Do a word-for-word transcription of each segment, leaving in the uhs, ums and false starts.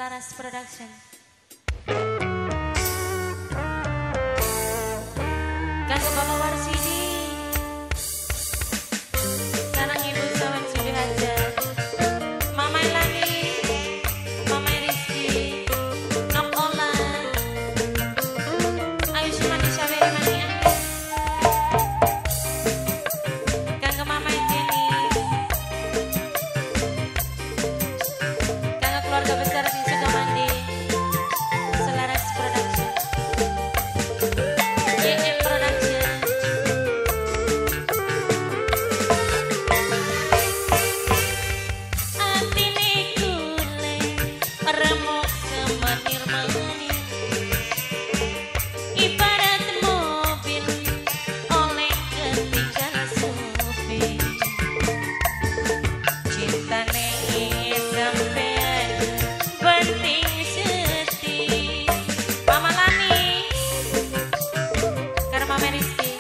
Selaras Production. Kanggo Bapak Warsidi, sareng Ibu Sawan Sudi Hajat, Mama Elani, Mama Rizky, Nok Ola, Ayu Sumani Syaweri Manian, kanggo Mama Jenny, kanggo keluarga besar di Sukamandi, Selaras Production, Y M Production. Atine kule remuk semenir-menir, ibarat mobil oleh ketinggal supir. Cintane sampean penting setir. Mama Lani karo Mama Rizky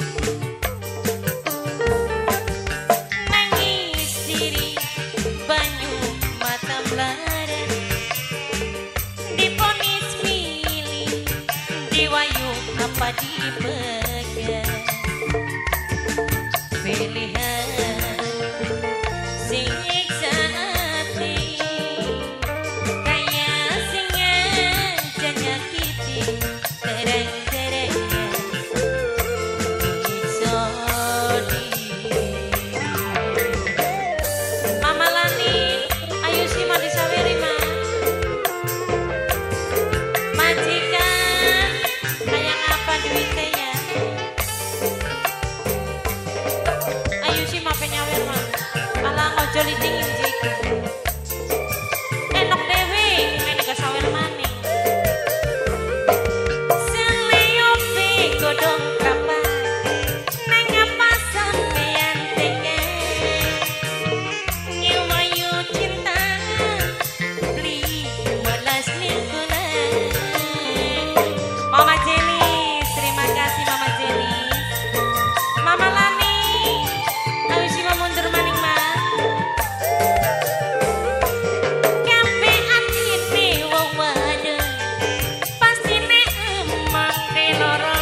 nangis diri banyu mata melarat, diponis milih diwayu apa dipegang. Pilihan sing nyiksa hati, kaya sing ngancam nyakiti terang-terangan nyiksa diri. Mama Lani, Ayu Sumani Syaweri Ma, majikan kayak apa duitnya? Ayu sih ma penyawer ma, alah ngojo litingin jiku. Enok dewe, main ke sawer maning. Seliope godong kapan, neng apa sampean tega? Ngewayu cinta, beli balas nilkulan. Mama Jelis, terima kasih Mama Jelis. Mama Lani, Ayu sih ma mundur maning ma. Kabeh atine wong wadon, pastine emang keloro.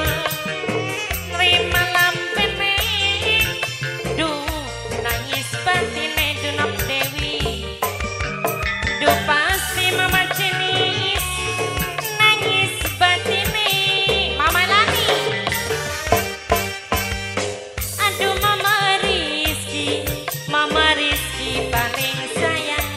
Nerima lampene, duh nangis batine Dunap Dewi. Duh pasti Mama Jenis nangis batine. Mama Lani, aduh Mama Rizky, Mama Rizky paling sayang.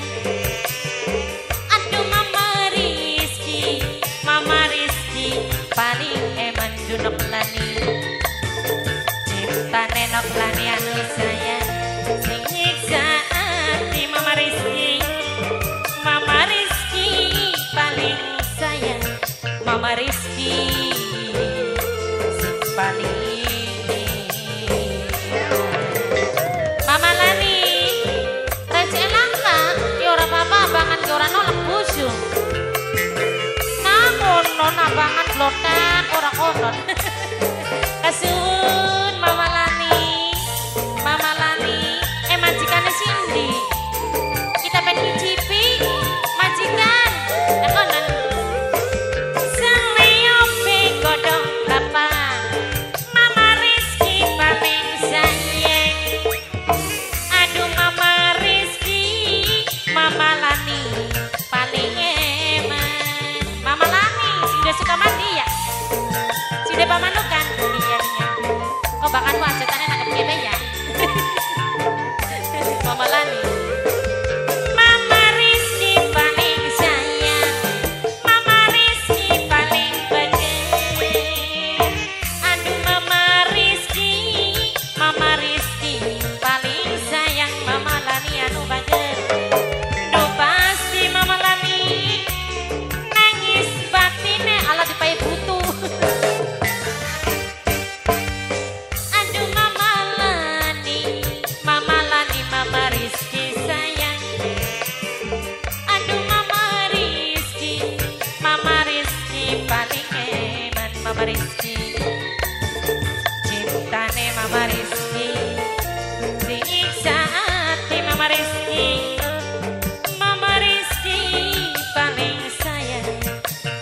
Aduh Mama Rizky, Mama Rizky paling eman Dunok Lani. Cinta nenok Lani anu sayang, sing nyiksa hati Mama Rizky. Mama Rizky paling sayang, Mama Rizky sing paling. Mama Lani, receh langka, ya ora apa-apa, bangan ke ora nolak busung. Nah kono nabangan blotak, ora konon. Kasuhun Mama Lani, Mama Lani, eh majikane Cindy. Kita pengen ngicipi, majikan, eh konon. Seliope godong kapan, Mama Rizky paling sayang. Aduh Mama Rizky, Mama Lani paling eman. Mama Lani, sudah suka mandi ya? Sudah pamanukan? Iya iya. Oh bahkan wajatannya nangkep gede ya? Mama Lani.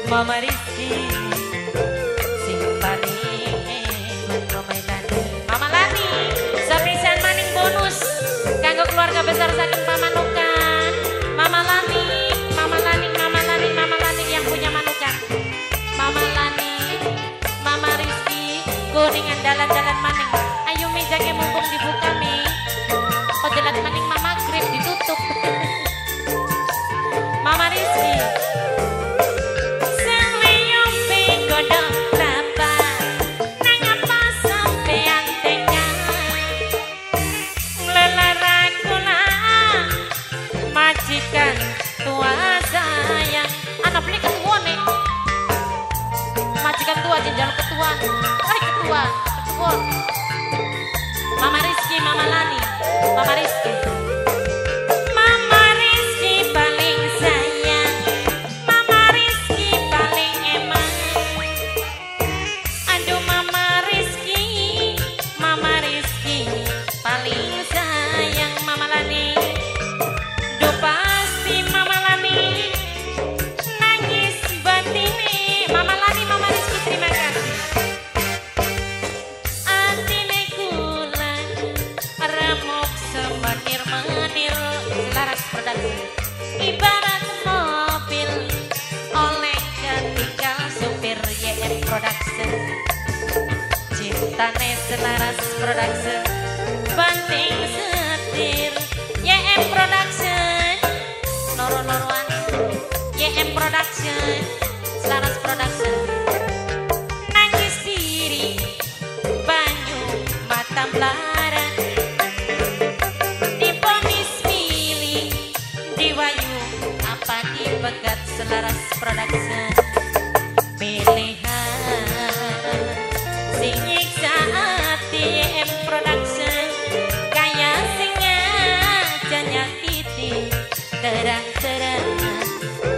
Mama Rizky sing paling Romailani Mama Lani sepisan maning bonus kanggo keluarga besar saking Pamanukan Mama Lani Mama Lani Mama Lani Mama Lani yang punya Manukan Mama Lani Mama Rizky kuningan dalan-dalan maning ayo mejanya mumpung dibuka mi kok jelas maning Mama grip ditutup Mama Rizky majikan tua sayang anak beli ketua nih majikan tua jenjal ketua hai ketua ketua Mama Rizky Mama Lani Mama Rizky Mama Rizky paling sayang Mama Rizky paling emang aduh Mama Rizky Mama Rizky paling sayang Mama Lani pasti Mama Lani nangis batine Mama Lani Mama Rizky terima kasih atine kula remuk semenir-menir selaras produksi ibarat mobil oleh ketika supir Y M Production cintane selaras production banting setir Y M Production loro-loroan Y M Production selaras production nangis diri banyu mata melarat diponis milih diwayu apa dibegat selaras production pilihan sing nyiksa hati Y M Production kaya sing aja nyakiti terang-terang